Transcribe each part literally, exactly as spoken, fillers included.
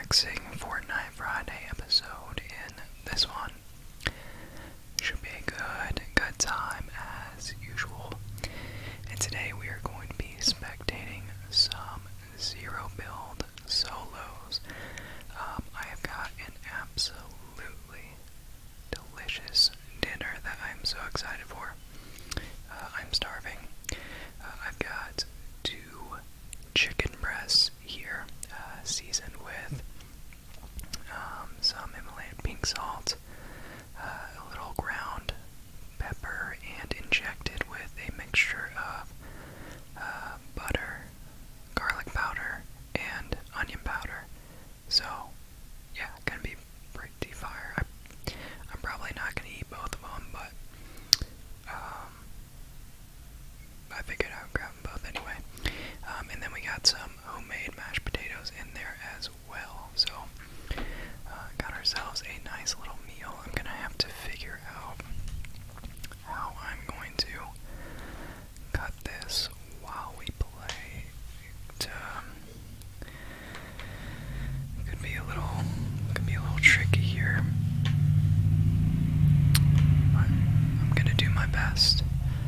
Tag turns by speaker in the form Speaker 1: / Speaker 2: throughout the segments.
Speaker 1: relaxing Fortnite Friday episode in this one. Should be a good, good time as usual. And today we are going to be spectating some zero build solos. Um, I have got an absolutely delicious dinner that I'm so excited for. Uh, I'm starving. Uh, I've got two chicken breasts here, uh, seasoned with um, some Himalayan pink salt, uh, a little ground pepper, and injected with a mixture of uh, butter, garlic powder, and onion powder. So, yeah, gonna be pretty fire. I, I'm probably not gonna eat both of them, but um, I figured I would grab them both anyway. Um, and then we got some homemade mashed potatoes in there as well. So, uh, got ourselves a nice little meal. I'm gonna have to figure out how I'm going to cut this while we play. It, um, could be a little, could be a little tricky here, but I'm gonna do my best.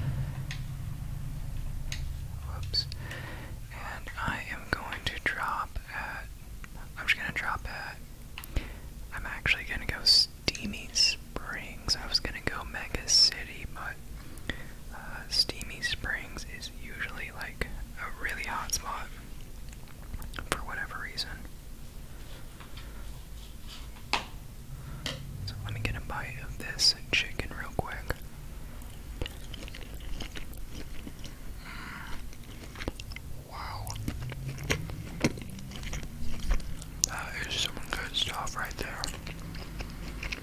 Speaker 1: Whoops. And I am going to drop at, I'm just gonna drop at, I'm actually gonna go Steamy Springs. I was gonna go Mega City, but uh, Steamy Springs is usually like a really hot spot for whatever reason. So let me get a bite of this chicken real quick. Wow. That is some good stuff right there.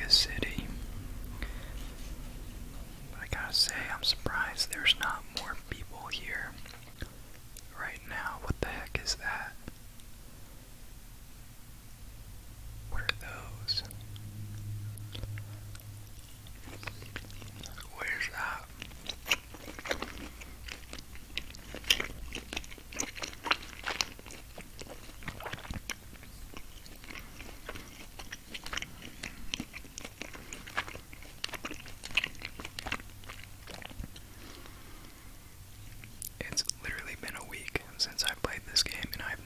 Speaker 1: this city. But I gotta say, I'm surprised there's not more people here right now. What the heck is that? What are those? Where's that? It's literally been a week since I played this game, and I've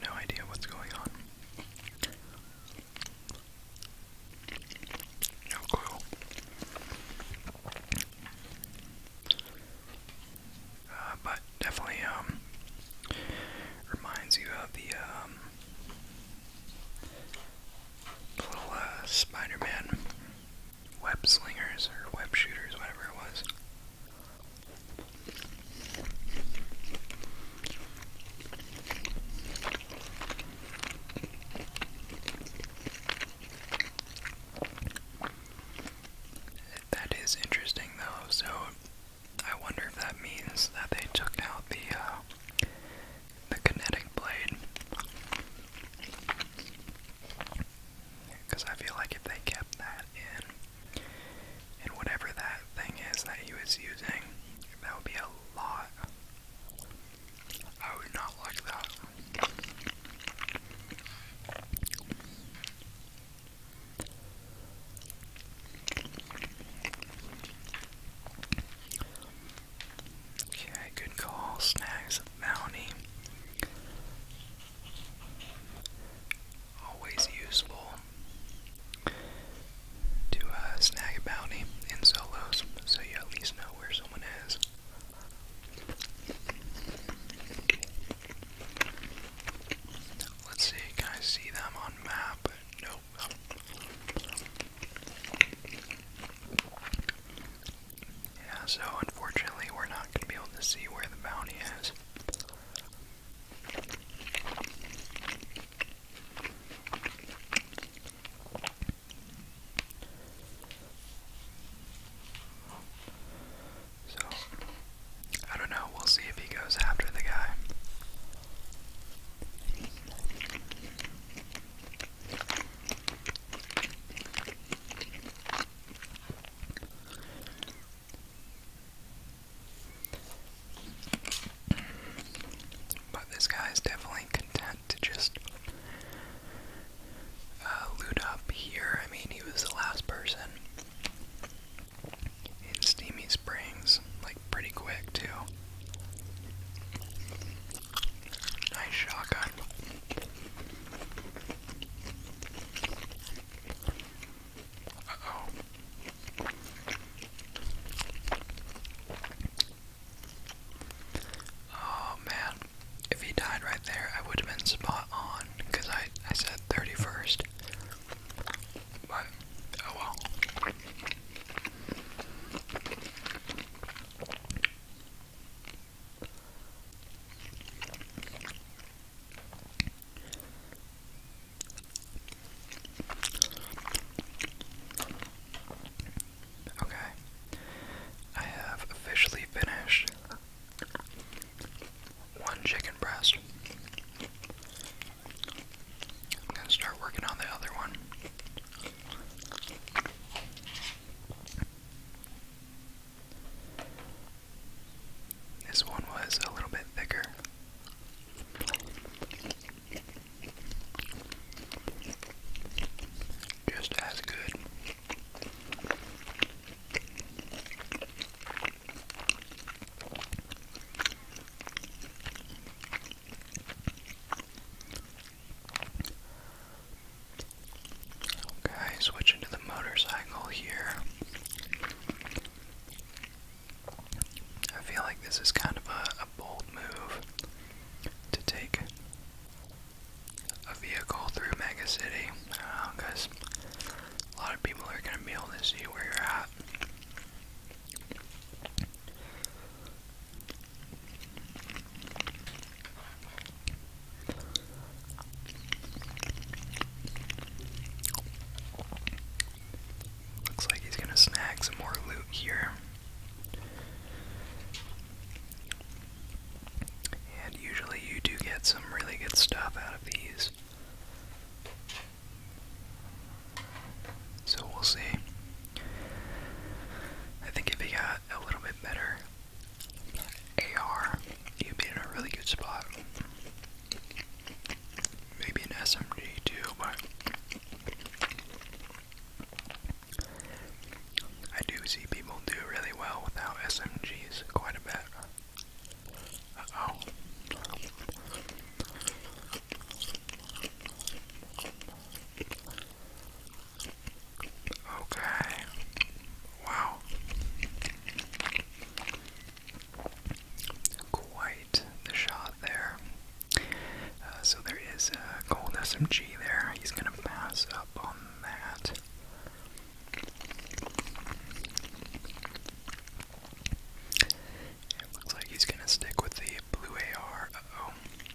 Speaker 1: some more loot here. And usually you do get some really good stuff out of these. So we'll see. I think if you got a little bit better A R, you'd be in a really good spot. Maybe an S M G too, but I do see people do really well without S M Gs quite a bit. Uh-oh. Okay. Wow. Quite the shot there. Uh, so there is a gold S M G there. He's gonna pass up on that. It looks like he's gonna stick with the blue A R. Uh-oh.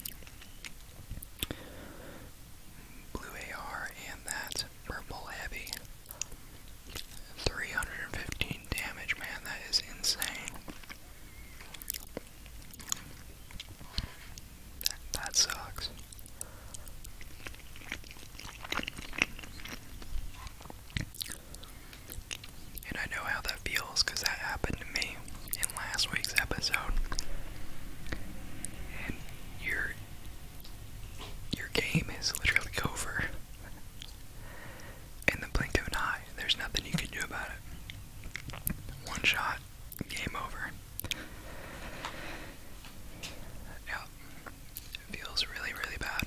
Speaker 1: Blue A R and that purple heavy. three hundred fifteen damage, man, that is insane. That, that sucks. And I know how that feels because that happened to me in last week's episode. And your your game is literally over. In the blink of an eye, there's nothing you can do about it. One shot, game over. Yeah, it feels really, really bad.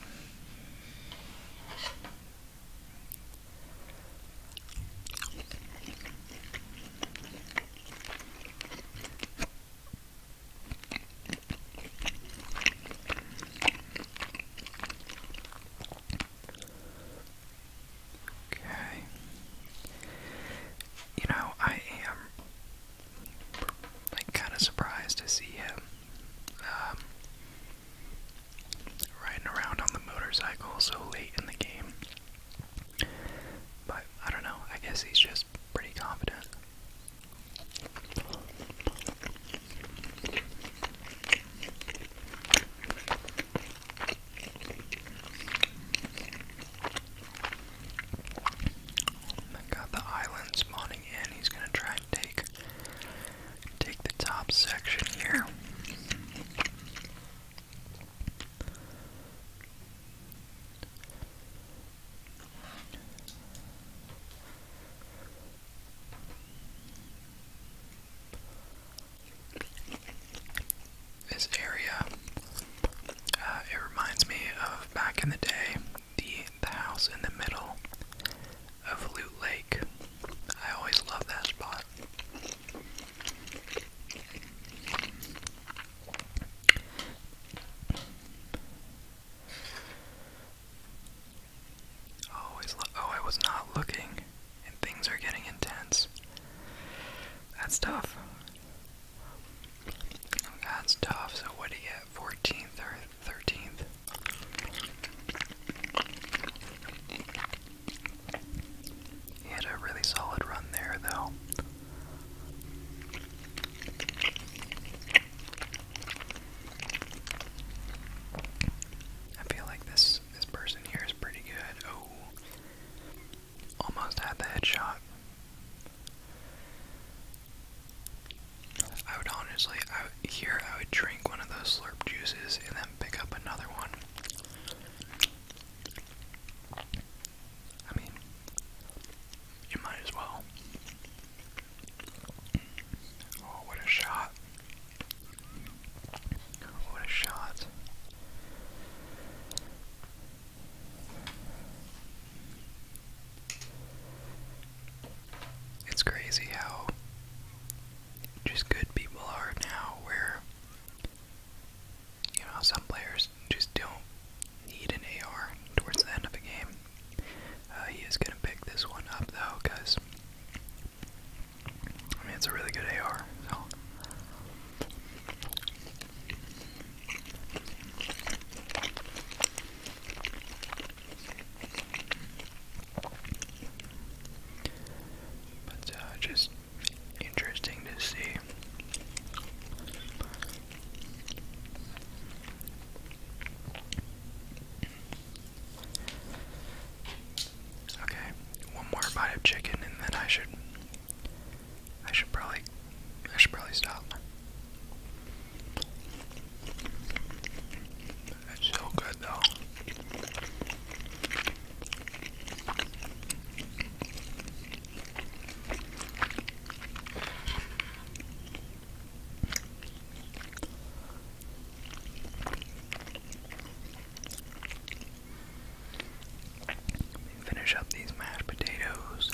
Speaker 1: Okay. You know, I am like kind of surprised to see him um, riding around on the motorcycle so late in the game. But I don't know, I guess he's just pretty confident. Got the island spawning in. He's gonna try and take take the top section here. This area, uh, it reminds me of back in the day, the the house in the middle of Loot Lake. I always love that spot. Always lo- oh, I was not looking, and things are getting intense. That's tough. That's tough. So what do you get? fourteenth or thirteenth? He had a really solid run there, though. I feel like this this person here is pretty good. Oh, almost had the headshot. I would honestly, I would, here I would drink one of those slurp juices and then pick up another one. I mean, you might as well. Oh, what a shot. What a shot. It's crazy how just good people are now, where, you know, of chicken, and then I should, I should probably, I should probably stop. It's so good though. Finish up these mashed potatoes.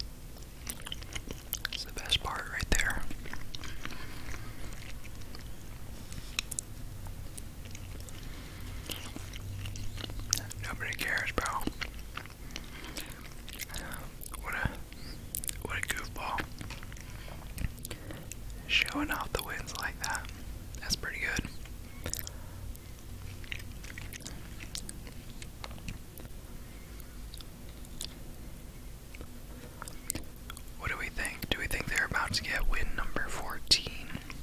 Speaker 1: That's the best part right there. Nobody cares, bro. What a what a goofball. Showing off the wins like that. That's pretty good. What do we think? Do we think they're about to get win number fourteen?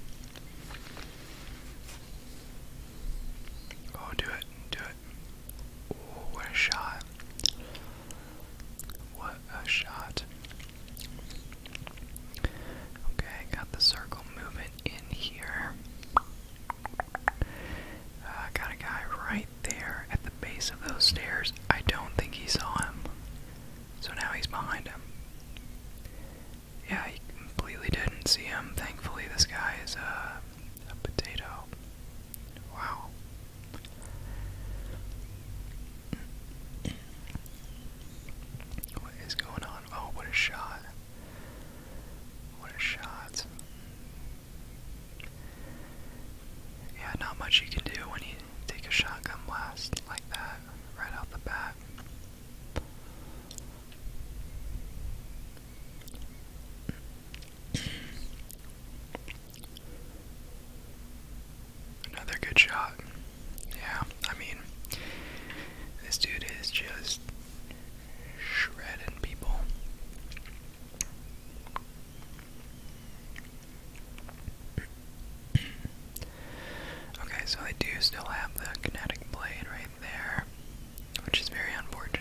Speaker 1: Oh, do it, do it. Oh, what a shot. What a shot. Okay, got the circle movement in here. Uh, got a guy right there at the base of those stairs. I don't think he saw him. So now he's behind him. Yeah, he completely didn't see him. Thankfully, this guy is a, a potato. Wow. What is going on? Oh, what a shot. What a shot. Yeah, not much you can do when you take a shotgun blast like that right out the bat. Another good shot. Yeah, I mean, this dude is just shredding people. Okay, so I do still have the kinetic blade right there, which is very unfortunate.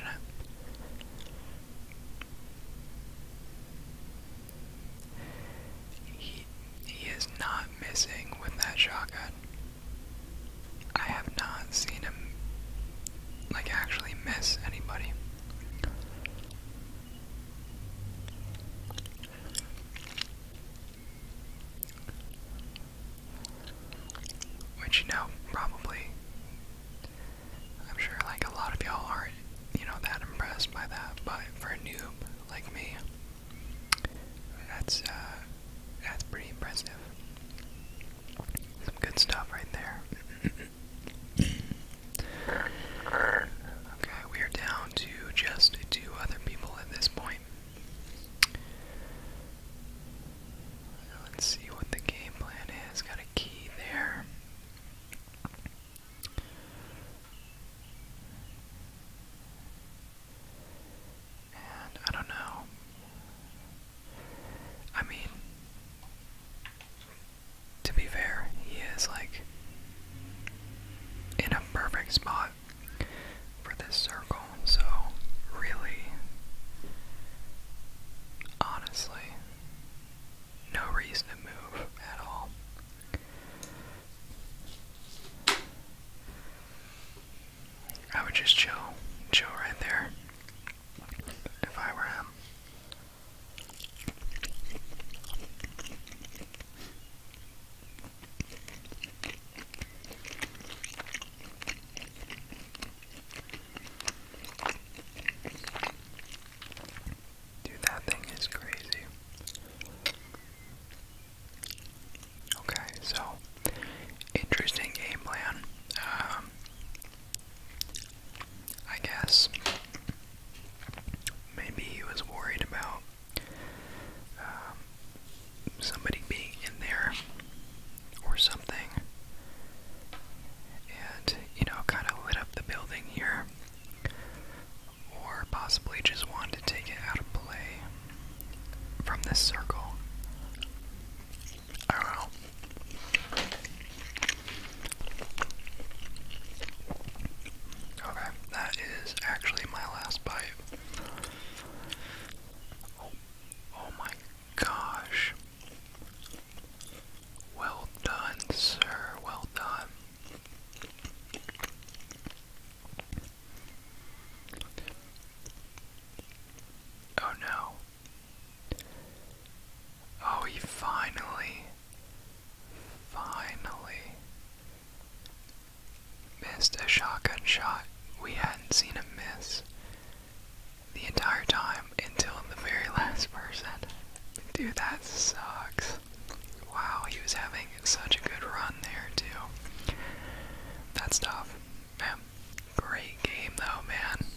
Speaker 1: Dude, that sucks. Wow, he was having such a good run there, too. That's tough. Man, great game, though, man.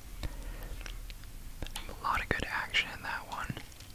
Speaker 1: A lot of good action in that one.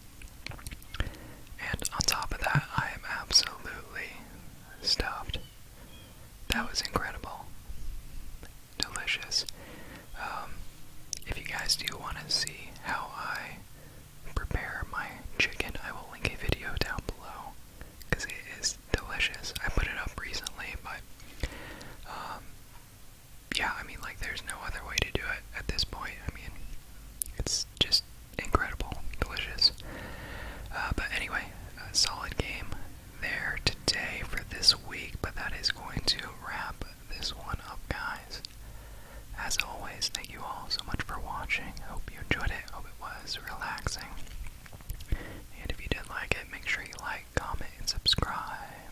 Speaker 1: And on top of that, I am absolutely stuffed. That was incredible. Delicious. Um, if you guys do want to see how I prepare my chicken, I will link a video down below, because it is delicious. I put it up recently, but um, yeah, I mean, like, there's no other way to do it at this point. I mean, it's just incredible, delicious. Uh, but anyway, a solid game there today for this week, but that is going to wrap this one up, guys. As always, thank you all so much for watching. Hope you enjoyed it. Hope it was relaxing. And if you did like it, make sure you like, comment, and subscribe.